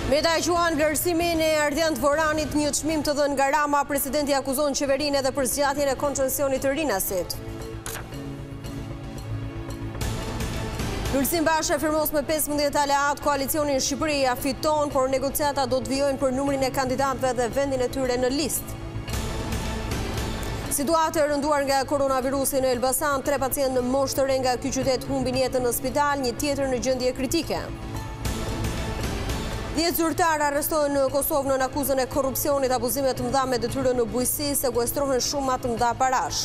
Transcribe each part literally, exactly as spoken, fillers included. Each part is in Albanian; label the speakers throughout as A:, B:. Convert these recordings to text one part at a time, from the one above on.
A: Meta e quan vlerësimin e Ardian Voranit, një çmim të dhënë nga Rama, presidenti akuzon qeverinë edhe për zgjatjen e koncesionit të Rinasit. Lulzim Basha e firmos me pesëmbëdhjetë aleat, koalicionin Shqipëria fiton, por negociata do të vijojnë për numrin e kandidatëve dhe vendin e tyre në listë. Situatë e rënduar nga koronavirusi në Elbasan, tre pacientë në moshë të re nga ky qytet humbin jetën në spital, një tjetër në gjendje kritike. Dhjetë zyrtarë arrestohen në Kosovë në akuzën e korrupsionit, abuzime të mëdha me detyrë në bujqësi, sekuestrohen shumë të mëdha parash.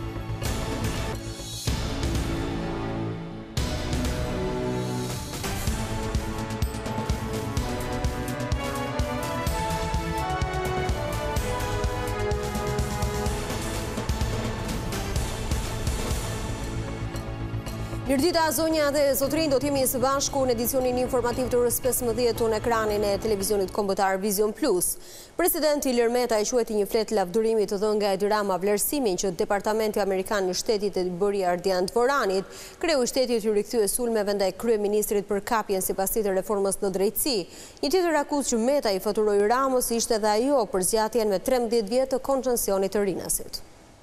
A: Mirdita, zonja dhe zotrin, do t'jemi së bashku në edicionin informativ të orës pesëmbëdhjetë në ekranin e televizionit kombëtar Vizion Plus. Presidenti Ilir Meta i quajti një fletë lavdërimi të dhënë nga Edi Rama vlerësimin që Departamenti Amerikan në shtetit e bëri Ardian Voranit, kreu i shtetit i rikthye sulmeve ndaj kryeministrit për kapjen sipas të reformës në drejtësi. Një tjetër akuzë që Meta i faturoi Ramës ishte dhe ajo për zgjatjen me trembëdhjetë vjet të koncesionit të Rinasit.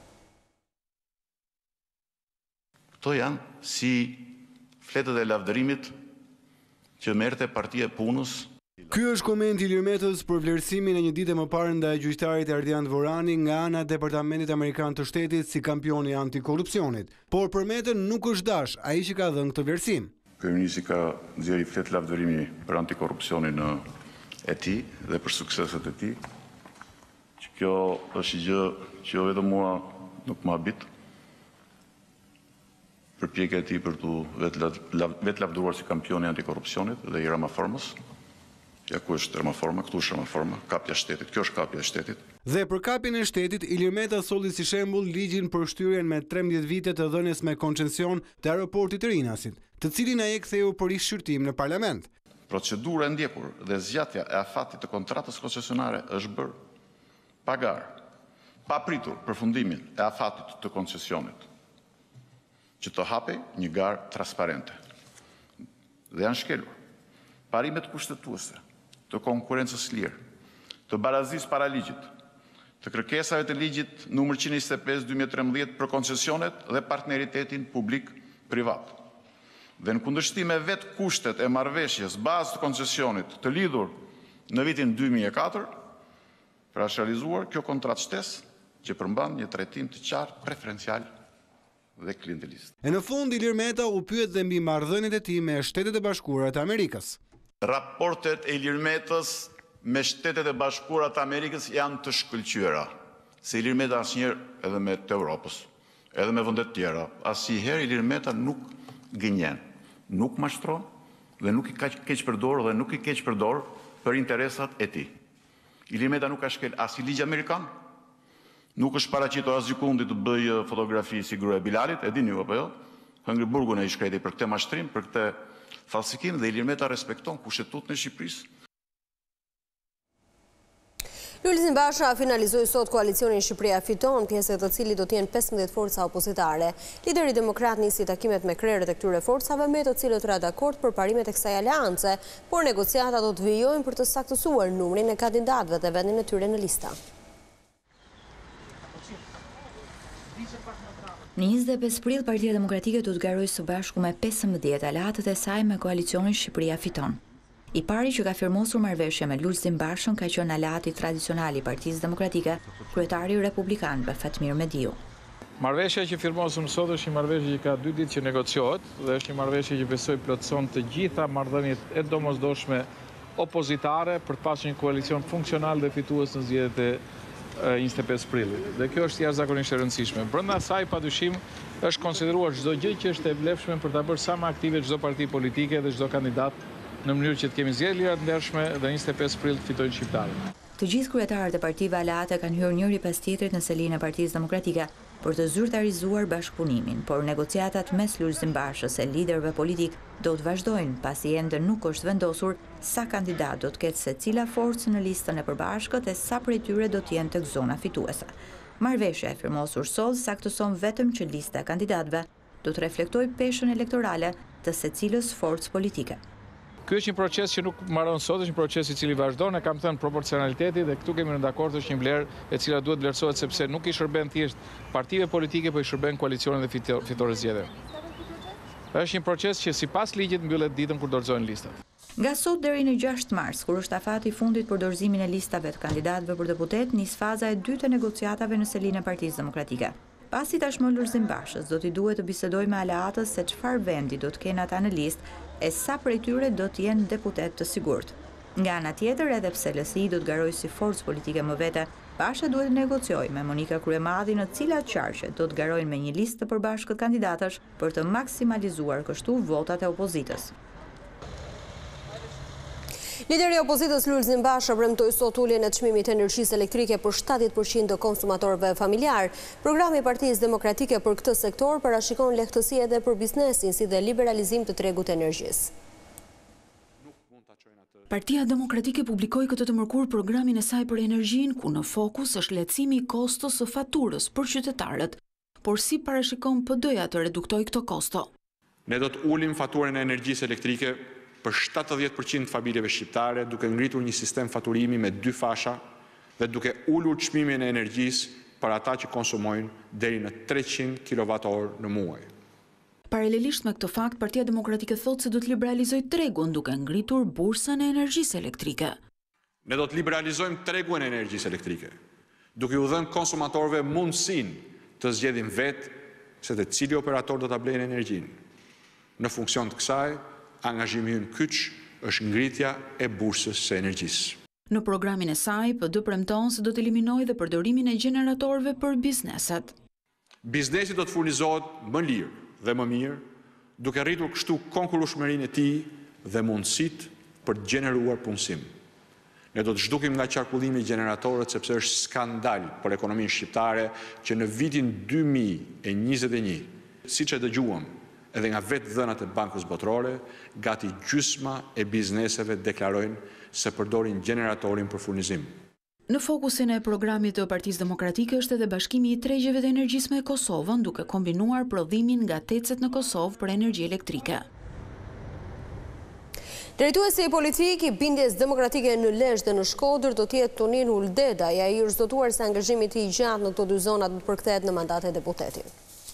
B: Këto janë si fletët e lavdërimit që merrte Partia e Punës.
C: Ky është komenti i Ilir Metës për vlerësimin e një dite më parë ndaj gjyqtarit Ardian Vorani nga ana e Departamentit Amerikan të Shtetit si kampioni antikorrupsionit. Por për Metën nuk është dash ai që ka dhënë këtë vlerësim.
B: Kryeministri ka nxjerrë fletë lavdërimi për antikorrupsionin e tij dhe për sukseset e tij. Që kjo është gjë që jo vetëm mua nuk më habit. Përpjekja e tij për të vetë lavdëruar si kampioni antikorrupsionit dhe i Ramaformës. Ja ku është Ramaforma, këtu është Ramaforma, kapja e shtetit. Kjo është kapja e shtetit.
C: Dhe për kapjen e shtetit, Ilir Meta solli si shembull ligjin për shtyrjen me trembëdhjetë vite të dhënies me koncesion të aeroportit të Rinasit, të cilin ai e ktheu për rishqyrtim në parlament.
B: Procedura e ndjekur dhe zgjatja e afatit të kontratës koncesionare është bërë pa garë, pa pritur përfundimin e afatit të koncesionit, që të hape një garë transparente. Dhe janë shkelur parimet kushtetuese të konkurencës lirë, të barazisë para ligjit, të kërkesave të ligjit numër njëzet e njëzet e pesë dy mijë e trembëdhjetë për koncesionet dhe partneritetin publik-privat. Dhe në kundërshtim me vetë kushtet e marrëveshjes bazë të koncesionit të lidhur në vitin dy mijë e katër, pra është realizuar kjo kontratë shtesë që përmban një trajtim të qartë preferencial dhe klientelist.
C: E në fund, Ilir Meta u pyet dhe mbi marrëdhëniet e tij me Shtetet e Bashkuara të Amerikës.
B: Raportet e Ilir Metës me Shtetet e Bashkuara të Amerikës janë të shkëlqyera. Se Ilir Meta asnjëherë edhe me të Europës, edhe me vendet tjera, asnjëherë Ilir Meta nuk gënjen, nuk mashtron dhe nuk i ka keq përdor dhe nuk i keq përdor për interesat e tij. Ilir Meta nuk ka shkel as i ligj amerikan, nuk është paraqitur as gjykundit të bëjë fotografi si gruaja e Bilalit, e dini ju apo jo? Hëngri burgun e i shkreti për këtë mashtrim, për këtë falsikim, dhe Ilir Meta respekton kushtetutën e Shqipërisë.
A: Lulzim Basha finalizoi sot koalicionin Shqipëria fiton, pjesë të cilit do të jenë pesëmbëdhjetë forca opozitare. Lideri demokrat nisi takimet me krerët e këtyre forcave, me të cilët ra dakord për parimet e kësaj aleance, por negociata do të vijojnë për të saktësuar numrin e kandidatëve dhe vendin e tyre në lista.
D: Në njëzet e pesë prill, Partia Demokratike do të garojë së bashku me pesëmbëdhjetë aleatët e saj me koalicionin Shqipëria fiton. I pari që ka firmosur marrëveshje me Lulzim Bashën ka qenë aleati tradicional i Partisë Demokratike, kryetari republikanëve Fatmir Mediu.
E: Marrëveshja që firmosëm sot është një marrëveshje që ka dy ditë që negociohet dhe është një marrëveshje që besoj plotëson të gjitha marrëdhëniet e domosdoshme opozitare për të pasur një koalicion funksional dhe fitues në zgjedhjet e njëzet e pesë prillit. Dhe kjo është jashtëzakonisht e rëndësishme. Brenda saj padyshim është konsideruar çdo gjë që është e vlefshme për ta bërë sa më aktive çdo parti politike dhe çdo kandidat në mënyrë që të kemi zgjedhje lira të ndershme dhe njëzet e pesë prill të fitojnë shqiptarët.
D: Të gjithë kryetarët e partive aleate kanë hyrë njëri pas tjetrit në selinë e Partisë Demokratike për të zyrtarizuar bashkëpunimin, por negociatat mes Lulzim Bashës e liderëve politik do të vazhdojnë, pasi ende nuk është vendosur sa kandidat do të ketë secila forcë në listën e përbashkët e sa prej tyre do të jenë tek zona fituese. Marrëveshja e firmosur sot saktëson vetëm që lista e kandidatëve do të reflektojë peshën elektorale të secilës forcë politike.
E: Ky është një proces që nuk mbaron sot, është një proces i cili vazhdon, e kam thënë proporcionaliteti dhe këtu kemi në dakord është një vlerë e cila duhet vlerësohet sepse nuk i shërben thjesht partive politike, por i shërben koalicionit dhe fitore zgjedhjeve. Është një proces që sipas ligjit mbyllet ditën kur dorëzohen listat.
D: Nga sot deri në gjashtë mars, kur është afati i fundit për dorëzimin e listave të kandidatëve për deputet, nis faza e dytë e negociatave në selinë e Partisë Demokratike. Pasi tashmë Lulzim Bashës do t'i duhet të bisedojë me aleatës se çfarë vendi do të kenë ata në listë e sa prej tyre do të jenë deputet të sigurt. Nga ana tjetër, edhe pse L S I do të garojë si forcë politike më vete, Basha duhet të negociojë me Monika Kryemadhi në cilat qarqe do të garojnë me një listë të përbashkët kandidatësh për të maksimalizuar kështu votat e opozitës.
A: Lideri i opozitës Lulzim Basha premtoi sot uljen e çmimit të energjisë elektrike për shtatëdhjetë përqind të konsumatorëve familjar. Programi i Partisë Demokratike për këtë sektor parashikon lehtësi edhe për biznesin, si dhe liberalizim të tregut të energjisë.
F: Partia Demokratike publikoi këtë të mërkur programin e saj për energjinë, ku në fokus është lehtësimi i kostos së faturës për qytetarët, por si parashikon P D-ja të reduktojë këto kosto.
G: Ne do të ulim faturën e energjisë elektrike për shtatëdhjetë përqind të familjeve shqiptare, duke ngritur një sistem faturimi me dy fasha dhe duke ulur çmimin e energjisë për ata që konsumojnë deri në treqind kilowatt orë në muaj.
F: Paralelisht me këtë fakt, Partia Demokratike thotë se do të liberalizojë tregun duke ngritur bursën e energjisë elektrike.
G: Ne do të liberalizojmë tregun e energjisë elektrike, duke u dhënë konsumatorëve mundësinë të zgjedhin vetë se te cili operator do ta blejnë energjinë. Në funksion të kësaj, angazhimi ynë kyç është ngritja e bursës së energjisë.
F: Në programin e saj, P D premton se do të eliminojë dhe përdorimin e gjeneratorëve për bizneset.
G: Biznesi do të furnizohet më lirë dhe më mirë, duke rritur kështu konkurrueshmërinë e tij dhe mundësitë për të gjeneruar punësim. Ne do të zhdukim nga qarkullimi i gjeneratorët sepse është skandal për ekonominë shqiptare që në vitin dy mijë e njëzet e një, siç e dëgjuam edhe nga vetë dhënat e Bankës Botërore, gati gjysma e bizneseve deklarojnë se përdorin gjeneratorin për furnizim.
F: Në fokusin e programit të Partisë Demokratike është edhe bashkimi i tregjeve të energjisë me Kosovën, duke kombinuar prodhimin nga tecet në Kosovë për energji elektrike.
A: Drejtuesi politik i bindjes demokratike në Lezhë dhe në Shkodër do të jetë Tonin Uldedaj, ai është zgjuar se angazhimi i tij i gjatë në këto dy zona do të përkthehet në mandat e deputetit.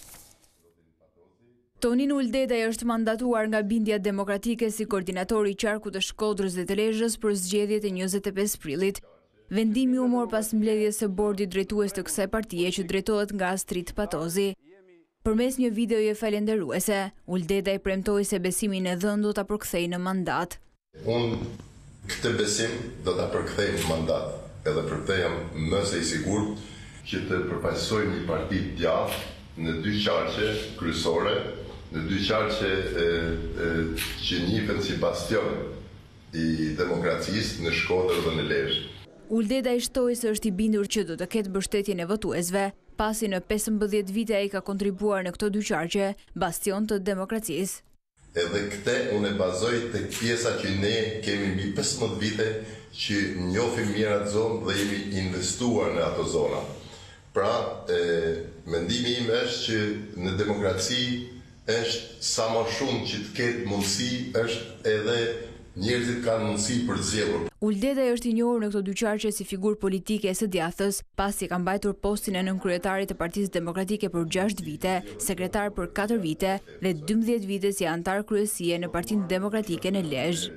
H: Tonin Uldedaj është mandatuar nga bindja demokratike si koordinator i qarkut të Shkodrës dhe të Lezhës për zgjedhjet e njëzet e pesë prillit. Vendimi u mor pas mbledhjes së bordit drejtues të kësaj partie që drejtohet nga Astrid Patozi. Përmes një videoje falenderuese, Uldedaj premtoi se besimin e dhënë do ta përkthejë në mandat.
I: Unë këtë besim do ta përkthej në mandat, edhe për këtë jam më se i sigurt që të përfaqësoj një parti të djathtë në dy qarqe kryesore, në dy qarqe e, e, që njihen si bastion i demokracisë në Shkodër dhe në Lezhë.
H: Uldedaj shtoi se është i bindur që do të ketë mbështetjen e votuesve, pasi në pesëmbëdhjetë vite ai ka kontribuar në këto dy qarqe, bastion të demokracisë.
I: Edhe këtë unë e bazoj tek pjesa që ne kemi mbi pesëmbëdhjetë vite që njohim mirë atë zonë dhe jemi investuar në ato zona. Pra, e, mendimi im është që në demokraci është sa më shumë që të ketë mundësi, është edhe njerëzit kanë mundësi për të zgjedhur.
H: Uldedaj është i njohur në këto dy qarqe si figurë politike e së djathtë, pasi ka mbajtur postin e nënkryetarit të Partisë Demokratike për gjashtë vite, sekretar për katër vite dhe dymbëdhjetë vite si antar kryesie në Partinë Demokratike në Lezhë.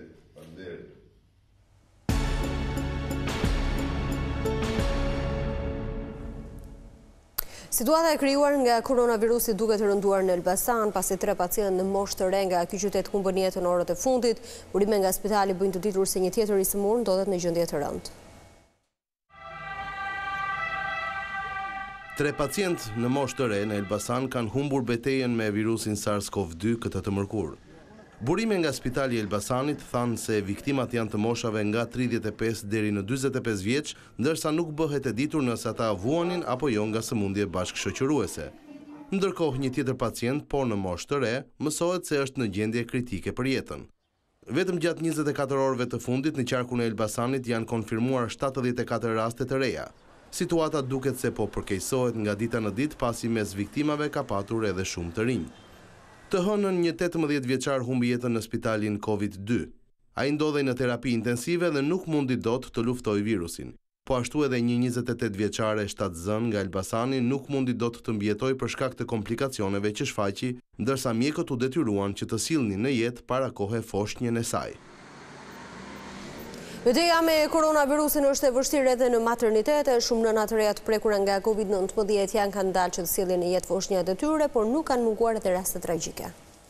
A: Situata e krijuar nga koronavirusi duket të rënduar në Elbasan, pasi tre pacientë në moshë të re nga ky qytet humbën jetën në orët e fundit. Burime nga spitali bëjnë të ditur se një tjetër i sëmur ndodhet në gjendje të rëndë.
J: Tre pacientë në moshë të re në Elbasan kanë humbur betejën me virusin SARS-CoV dy këtë të mërkur. Burime nga spitali i Elbasanit thanë se viktimat janë të moshave nga tridhjetë e pesë deri në dyzet e pesë vjeç, ndërsa nuk bëhet e ditur nëse ata vuanin apo jo nga sëmundje bashkëshoqëruese. Ndërkohë një tjetër pacient, por në moshë të re, mësohet se është në gjendje kritike për jetën. Vetëm gjatë njëzet e katër orëve të fundit në qarkun e Elbasanit janë konfirmuar shtatëdhjetë e katër raste të reja. Situata duket se po përkeqësohet nga dita në ditë, pasi mes viktimave ka patur edhe shumë të rinj. Të hënën një tetëmbëdhjetë vjeçar humbi jetën në spitalin COVID dy. Ai ndodhej në terapi intensive dhe nuk mundi dot të luftojë virusin. Po ashtu edhe një njëzet e tetë vjeçare shtatzën nga Elbasani nuk mundi dot të mbjetoj për shkak të komplikacioneve që shfaqi, ndërsa mjekët u detyruan që të sillnin në jetë para kohe foshnjën e saj.
A: Betejë me koronavirusin është e vështirë edhe në maternitete, shumë nëna të reja të prekura nga kovid nëntëmbëdhjetë janë kanë dalë që të sillin në jetë foshnjat e tyre, por nuk kanë munguar edhe raste tragjike.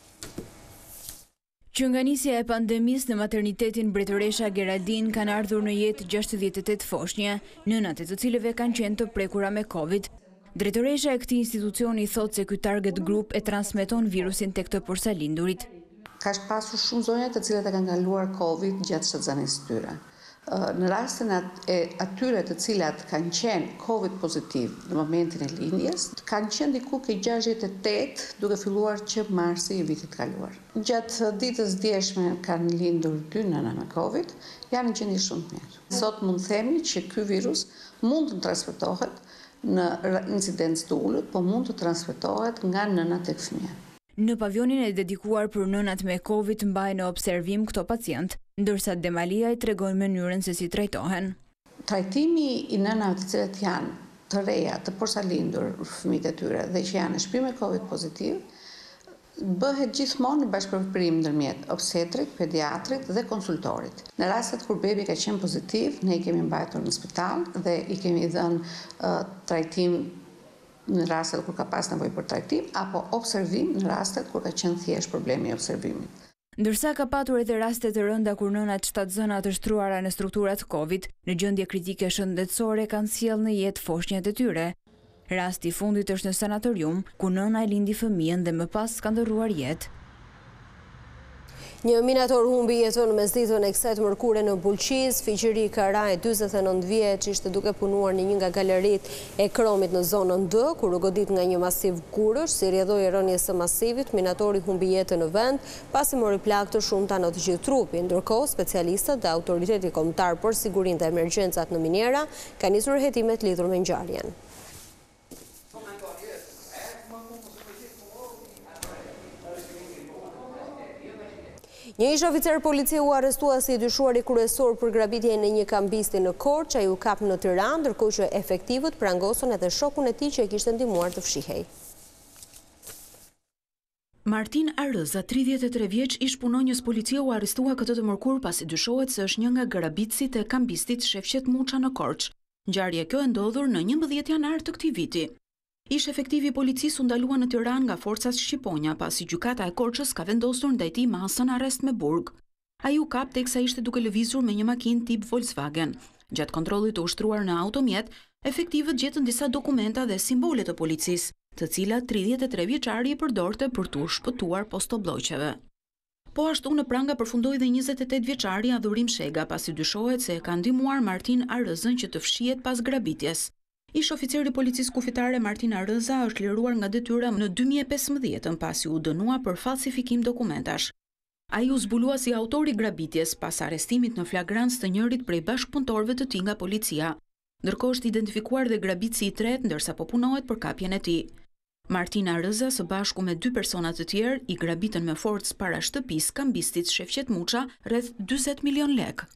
H: Që nga nisja e pandemisë në maternitetin Mbretëresha Geraldin kanë ardhur në jetë gjashtëdhjetë e tetë foshnje, nënat e të cilëve kanë qenë të prekura me Covid. Drejtoresha e këtij institucioni thotë se ky target group e transmeton virusin tek të porsalindurit.
K: Ka pasur shumë zonja të cilat e kanë kaluar Covid gjatë shtatzanisë së tyre. Në rastin e atyre të cilat kanë qenë Covid pozitiv në momentin e lindjes, kanë qenë diku ke gjashtëdhjetë e tetë duke filluar që marsi i vitit kaluar. Gjatë ditës djeshme kanë lindur dy nëna me Covid, janë në gjendje shumë të mirë. Sot mund themi që ky virus mund të transmetohet në incidencë të ulët, po mund të transmetohet nga nëna tek fëmia.
H: Në pavionin e dedikuar për nënat me Covid mbajnë në observim këto pacient, ndërsa Demalia i tregon mënyrën se si trajtohen.
K: Trajtimi i nënave të cilat janë të reja, të porsalindur fëmijët e tyre dhe që janë në shtëpi me Covid pozitiv, bëhet gjithmonë në bashkëpërpurim ndërmjet obstetrit, pediatrit dhe konsultorit. Në rastet kur bebi ka qenë pozitiv, ne i kemi mbajtur në spital dhe i kemi dhënë uh, trajtim në rastet kur ka pas nevojë për trajtim, apo observim në rastet kur ka qenë thjesht problemi i observimit.
H: Ndërsa ka patur edhe raste të rënda kur nënat shtatzëna të shtruara në strukturat Covid, në gjendje kritike shëndetësore kanë sjellë në jetë foshnjat e tyre. Rasti i fundit është në sanatorium, ku nëna e lindi fëmijën dhe më pas ka ndërruar jetë.
A: Një minator humbi jetën në mesditën e kësaj të mërkure në Bulqiz. Fiqëri Karaj, dyzet e nëntë vjeç, ishte duke punuar në një nga galerit e Kromit në zonën D, kur u godit nga një masiv gurësh, si rrjedhoi rënies së masivit, minatori humbi jetën në vend, pasi mori plagë të shumta në të gjithë trupin. Ndërkohë, specialistët dhe autoriteti kombëtar për sigurinë dhe emergjencat në minera kanë nisur hetimet lidhur me ngjarjen. Një ish oficer policie u arrestua si dyshuari kryesor për grabitjen e një kambisti në Korçë, ai u kap në Tiranë, ndërkohë që efektivët prangosën edhe shokun e tij që e kishte ndihmuar të fshihej.
F: Martin Arëza, tridhjetë e tre vjeç, ish punonjës policie u arrestua këtë të mërkur pasi dyshohet se është një nga grabitësit e kambistit Shefqet Muça në Korçë. Ngjarja kjo e ndodhur në njëmbëdhjetë janar të këtij viti. Ish efektivi i policisë u ndalua në Tiranë nga forcat shqiponja pasi gjykata e Korçës ka vendosur ndaj tij masën arrest me burg. Ai u kap teksa ishte duke lëvizur me një makinë tip Volkswagen. Gjatë kontrollit të ushtruar në automjet, efektivët gjetën disa dokumenta dhe simbole të policisë, të cilat tridhjetë e tre vjeçari i përdorte për t'u shpëtuar postobllojqeve. Po ashtu në pranga përfundoi dhe njëzet e tetë vjeçari Adhurim Shega pasi dyshohet se e ka ndihmuar Martin Arëzën që të fshihet pas grabitjes. Ish oficeri i policisë kufitare Martin Arëza është liruar nga detyra në dy mijë e pesëmbëdhjetë pasi u dënua për falsifikim dokumentash. Ai u zbulua si autori i grabitjes pas arrestimit në flagrancë të njërit prej bashkëpunëtorëve të tij nga policia. Ndërkohë është identifikuar dhe grabitësi i tretë ndërsa po punohet për kapjen e tij. Martin Arëza së bashku me dy persona të tjerë i grabitën me forcë para shtëpisë kambistit Shefqet Muça rreth dyzet milion lekë.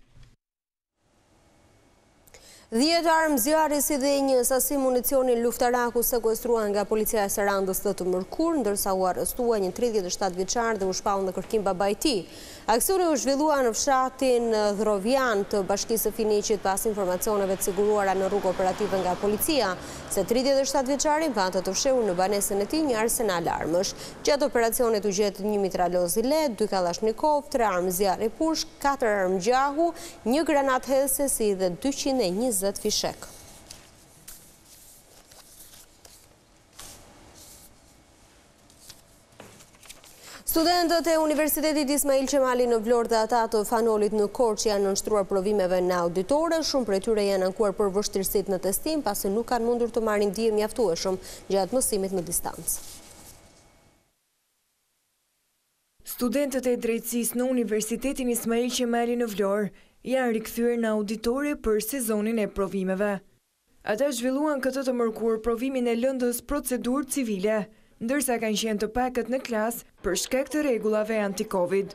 A: Dhjetë armë zjarri si dhe një sasi municionin luftaraku sekuestruan nga policia e Sarandës të të mërkur, ndërsa u arrestua një tridhjetë e shtatë vjeçar dhe u shpall në kërkim baba i tij. Aksioni u zhvillua në fshatin Dhrovjan të Bashkisë së Finiqit pas informacioneve të siguruara në rrugë operative nga policia, se tridhjetë e shtatë vjeçari pante të fshehur në banesën e tij një arsenal armësh. Gjatë operacionit u gjet një mitraloz i lehtë, dy kalashnikov, tre armë zjarri pushk, katër armë gjahu, një granat heldhësi dhe dyqind e njëzet fishek. Studentët e Universitetit Ismail Qemali në Vlorë dhe ata të Fanolit në Korçë janë nënshtruar provimeve në auditore, shumë prej tyre janë ankuar për vështirësitë në testim pasi nuk kanë mundur të marrin ndihmë mjaftueshëm gjatë mësimit në distancë.
L: Studentët e drejtësisë në Universitetin Ismail Qemali në Vlorë janë rikthyer në auditore për sezonin e provimeve. Ata zhvilluan këtë të mërkur provimin e lëndës procedurë civile, ndërsa kanë qenë të pakët në klasë për shkak të rregullave anti-Covid.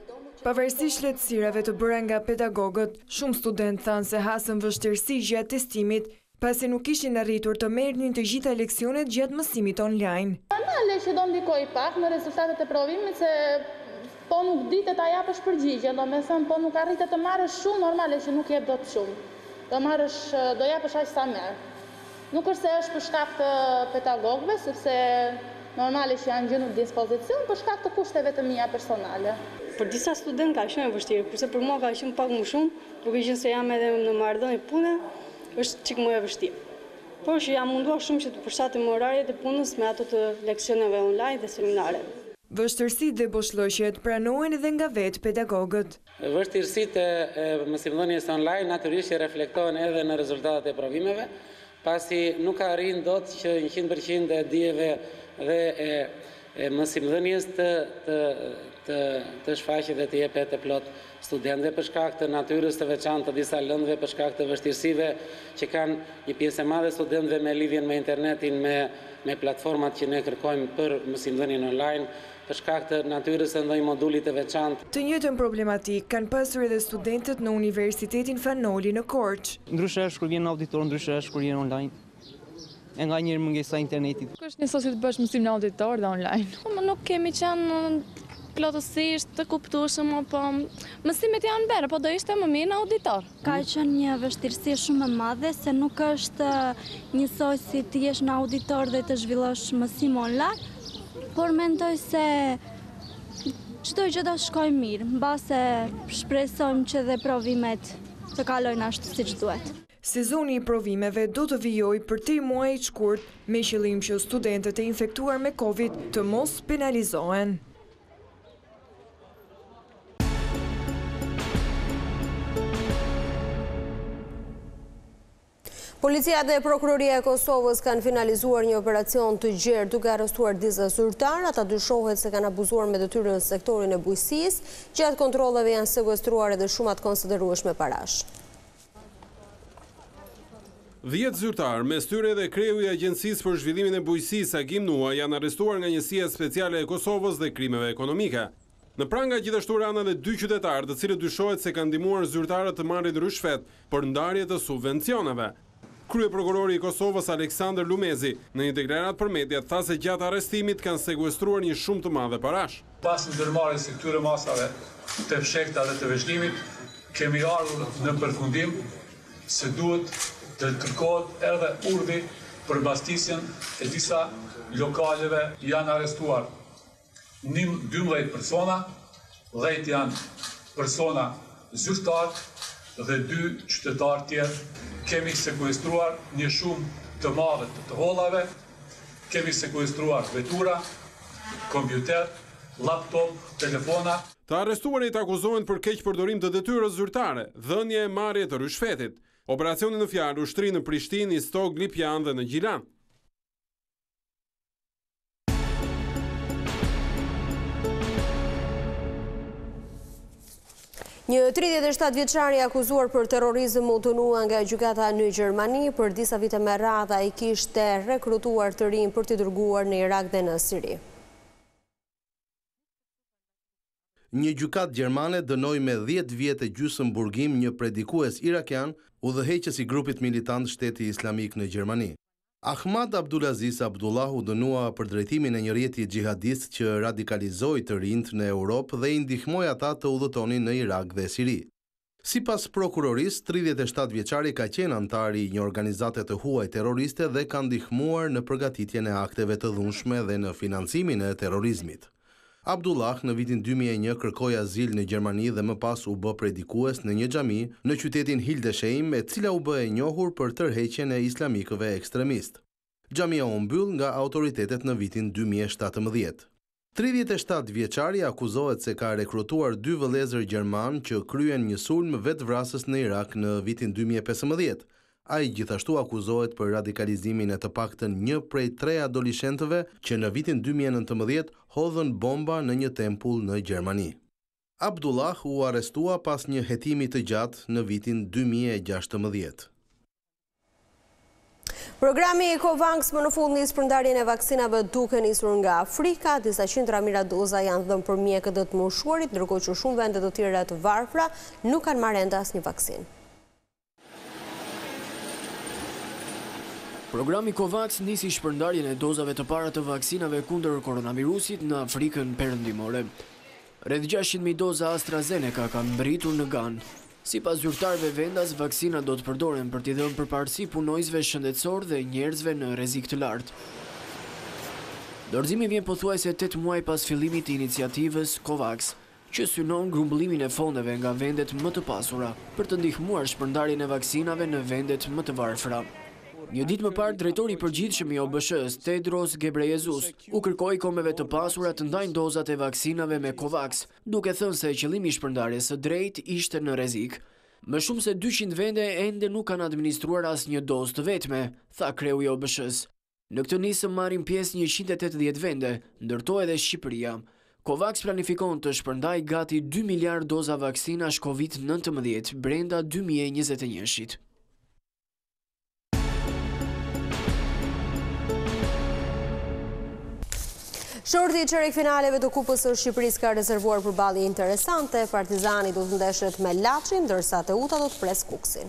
L: Pavarësisht lehtësirave të bëra nga pedagogët, shumë studentë thanë se hasën vështirësi gjatë testimit, pasi nuk ishin arritur të merrnin të gjitha leksionet gjatë mësimit online.
M: Normale që do ndikoj pak në rezultatet e provimit, se po nuk ditet ta japësh përgjigje, do me thënë po nuk arritet të marrësh shumë, normale që nuk jep dot shumë. Do marrësh, do japësh aq sa merr. Nuk është se është për shkak të pedagogëve, sepse normale që janë gjënë në dispozicion, për shkak të kushteve të mia personale.
N: Për disa studentë ka qenë e vështirë, kurse për mua ka qenë pak më shumë, duke qenë se jam edhe në marrëdhënie pune, është çik më e vështirë. Por që jam munduar shumë që të përshtatem orariet e punës me ato të leksioneve online dhe seminare.
L: Vështirësitë dhe boshllëqet pranohen edhe nga vetë pedagogët.
O: Vështirësitë e mësimdhënies online natyrisht që reflektohen edhe në rezultatet e provimeve, pasi nuk arrin dot që njëqind përqind e dijeve dhe e, e mësimdhënies të, të, të, të shfaqet dhe të jepet e plot studentëve për shkak të natyrës të veçantë të disa lëndëve, për shkak të vështirësive që kanë një pjesë e madhe studentëve me lidhjen me internetin, me, me platformat që ne kërkojmë për mësimdhënien online, për shkak të natyrës së ndonjë moduli të veçantë.
L: Të njëjtën problematik kanë pasur edhe studentët në Universitetin Fanoli në Korçë.
P: Ndryshe është kur vjen në auditor, ndryshe është kur vjen online. E nga njërë mungesa internetit.
Q: Nuk është njëso si të bësh mësim në auditor dhe online. Nuk kemi qenë plotësisht të kuptueshëm, po mësimet janë berë, po do ishte më mirë në auditor.
R: Ka qenë një vështirësi shumë e madhe, se nuk është njësoj si të jesh në auditor dhe të zhvillosh mësim online, por mendoj se çdo gjë do shkojë mirë, mbase shpresojmë që dhe provimet të kalojnë ashtu siç duhet.
L: Sezoni i provimeve do të vijojë për tri muaj të shkurt, me qëllim që studentët e infektuar me Covid të mos penalizohen.
A: Policia dhe Prokuroria e Kosovës kanë finalizuar një operacion të gjerë duke arrestuar disa zyrtar, ata dyshohet se kanë abuzuar me detyrën në sektorin e bujqësisë, gjatë kontrolleve janë sekuestruar edhe shumat konsiderueshme parash.
S: Dhjetë zyrtar, mes tyre dhe kreu i Agjencisë për Zhvillimin e Bujqësisë Agim Nua, janë arrestuar nga Njësia Speciale e Kosovës dhe krimeve ekonomike. Në pranga gjithashtu ranë edhe dy qytetarë, të cilët dyshohet se kanë ndihmuar zyrtarët të marrin rishfet për ndarje të subvencioneve. Kryeprokurori i Kosovës Aleksandër Lumezi në një deklaratë për media tha se gjatë arrestimit kanë sekuestruar një shumë të madhe parash.
T: Pas ndërmarrjes së këtyre masave të fshehta dhe të veshlimit, kemi ardhur në përfundim se duhet të kërkohet edhe urdhri për mbastisjen e disa lokaleve. Janë arrestuar dymbëdhjetë persona, dhjetë janë persona zyrtarë dhe dy qytetarë tjerë. Kemi sekuestruar një shumë të madhe të të hollave, kemi sekuestruar vetura, kompjuter, laptop, telefona.
S: Të arrestuarit akuzohen për keq përdorim të detyrës zyrtare, dhënje e marrje të rishfetit. Operacioni në fjalë u shtri në Prishtinë, Istog, Lipjan dhe në Gjilan.
A: Një tridhjetë e shtatë vjeçar i akuzuar për terrorizëm u dënua nga gjykata në Gjermani. Për disa vite me radhë ai kishte rekrutuar të rinj për t'i dërguar në Irak dhe në Siri.
J: Një gjykatë gjermane dënoi me dhjetë vjet e gjysmë burgim një predikues irakian, udhëheqës i grupit militant Shteti Islamik në Gjermani. Ahmad Abdulaziz Abdullah u dënua për drejtimin e një rjeti gjihadist që radikalizoi të rinjt në Europë dhe i ndihmoi ata të udhëtonin në Irak dhe Siri. Sipas prokurorisë, tridhjetë e shtatë vjeçari ka qenë antar i një organizate të huaj terroriste dhe ka ndihmuar në përgatitjen e akteve të dhunshme dhe në financimin e terrorizmit. Abdullah në vitin dy mijë e një kërkoi azil në Gjermani dhe më pas u bë predikues në një xhami në qytetin Hildesheim, e cila u bë e njohur për tërheqjen e islamikëve ekstremist. Xhamia u mbyll nga autoritetet në vitin dy mijë e shtatëmbëdhjetë. tridhjetë e shtatë vjeçari akuzohet se ka rekrutuar dy vëllezër gjerman që kryen një sulm vetvrasës në Irak në vitin dy mijë e pesëmbëdhjetë. Ai gjithashtu akuzohet për radikalizimin e të paktën një prej tre adoleshentëve që në vitin dy mijë e nëntëmbëdhjetë hodhën bomba në një tempull në Gjermani. Abdullah u arrestua pas një hetimi të gjatë në vitin dy mijë e gjashtëmbëdhjetë.
A: Programi COVAX më në fund nis përndarjen e vaksinave duke nisur nga Afrika. Disa qindra mijëra doza janë dhënë për mjekët e të moshuarit, ndërkohë që shumë vende të tjera të varfra nuk kanë marrë ende asnjë vaksinë.
U: Programi COVAX nisi shpërndarjen e dozave të para të vaksinave kundër koronavirusit në Afrikën perëndimore. Rreth gjashtëqind mijë doza AstraZeneca kanë mbritur në Ganë. Sipas zyrtarëve vendas, vaksina do të përdoren për t'i dhënë përparësi punojësve shëndetësor dhe njerëzve në rrezik të lartë. Dorëzimi vjen pothuajse tetë muaj pas fillimit të iniciativës COVAX, që synon grumbullimin e fondeve nga vendet më të pasura për të ndihmuar shpërndarjen e vaksinave në vendet më të varfra. Një ditë më parë, drejtori i përgjithshëm i O B S-s, Tedros Ghebreyesus, u kërkoi kombeve të pasura të ndajnë dozat e vaksinave me COVAX, duke thënë se qëllimi i shpërndarjes së drejtë ishte në rrezik. Më shumë se dyqind vende ende nuk kanë administruar asnjë dozë të vetme, tha kreu i O B S-s. Në këtë nisëm marrin pjesë njëqind e tetëdhjetë vende, ndërto edhe Shqipëria. COVAX planifikon të shpërndajë gati dy miliard doza vaksinash Covid nëntëmbëdhjetë brenda dy mijë e njëzet e një-shit.
A: Shorti i çerek finaleve të Kupës së Shqipërisë ka rezervuar përballje interesante. Partizani do të ndeshet me Lajmin, ndërsa Teuta do të pres Kuksin.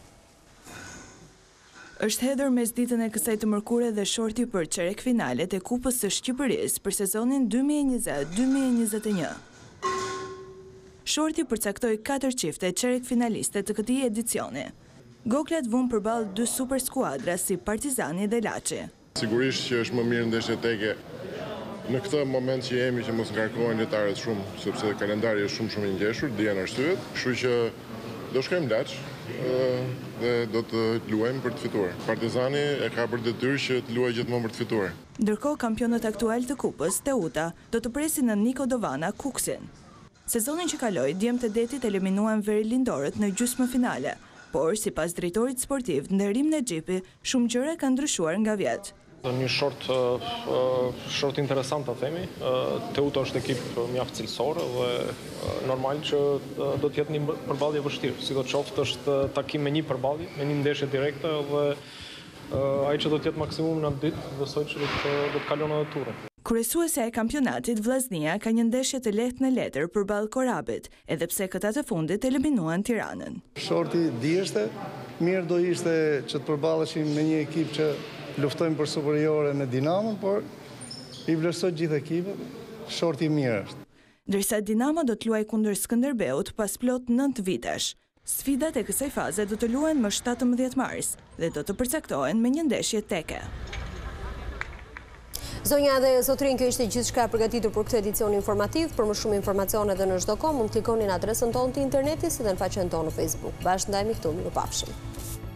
L: Është hedhur mesditën e kësaj të mërkure dhe shorti për çerek finalet e Kupës së Shqipërisë për sezonin dy mijë e njëzet dy mijë e njëzet e një. Shorti përcaktoi katër çifte çerek finaliste të këtij edicioni. Goklat vun përballë dy super skuadra si Partizani dhe Lajmi.
V: Sigurisht që është më mirë ndeshje teke në këtë moment që jemi që mos ngarkohen lojtarët shumë, sepse kalendari është shumë shumë i ngjeshur, dijen arsyet, kështu që do shkojmë Laç dhe do të luajmë për të fituar. Partizani e ka për detyrë që të luajë gjithmonë për të fituar.
L: Ndërkohë kampionët aktual të Kupës, Teuta, do të presin në Niko Dovana Kuksin. Sezonin që kaloi, djemtë e detit eliminuan veri lindorët në gjysmëfinale, por sipas drejtorit sportiv Nderim Nexhipi, shumë gjëra kanë ndryshuar nga vjet.
W: Një short, short interesant të themi. Teuta është ekip mjaft cilësor dhe normal që do të jetë një përballje vështirë. Sidoqoftë është takim me një përballje, me një ndeshje direkte dhe ai që do të jetë maksimum në ditë, besoj që do të, do të kalon edhe turrin.
L: Kryesuesja e kampionatit Vllaznia ka një ndeshje të lehtë në letër përballë Korabit, edhe pse këta të fundit eliminuan Tiranën.
X: Shorti dieshte, mirë do ishte që të përballeshim me një ekip që luftojmë për superiore me Dinamon, por i vlerësoj gjithë ekipet, shorti mirë është.
L: Ndërsa Dinamo do të luajë kundër Skënderbeut pas plot nëntë vitesh. Sfidat e kësaj faze do të luhen më shtatëmbëdhjetë mars dhe do të përcaktohen me një ndeshje teke.
A: Zonja dhe zotrin, kjo ishte gjithçka përgatitur për këtë edicion informativ. Për më shumë informacione dhe në çdo kohë mund të klikoni në adresën tonë të internetit si dhe në faqen tonë në Facebook. Bashkë ndajmë këtu, mirupafshim.